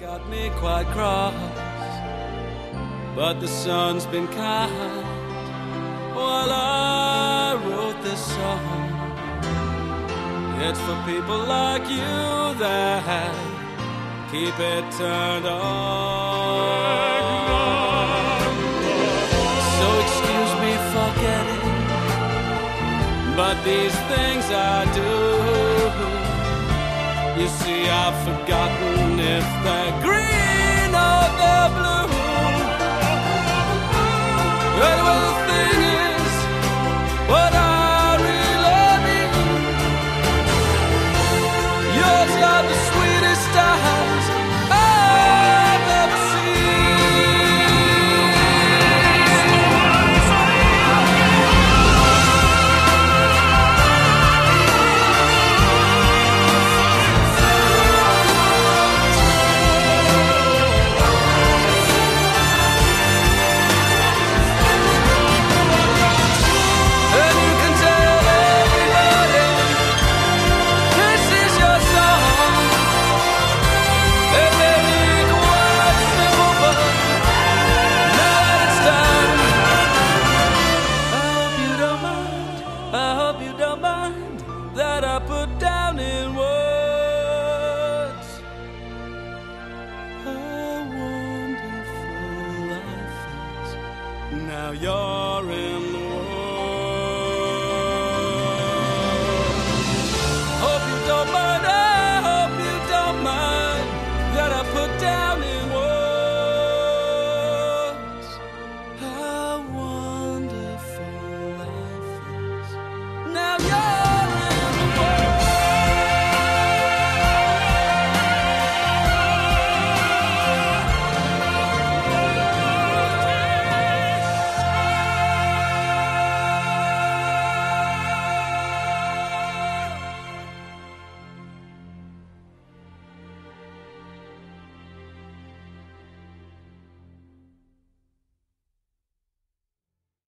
got me quite cross, but the sun's been kind while I wrote this song. It's for people like you that keep it turned on. So excuse me for getting, but these things I do, you see, I've forgotten if they're green or they're blue. Anyway, the thing is, what I really mean, yours are the sweetest eyes I've ever that I put down in words. How wonderful life is. Now you're in the world. Hope you don't mind, I hope you don't mind that I put down in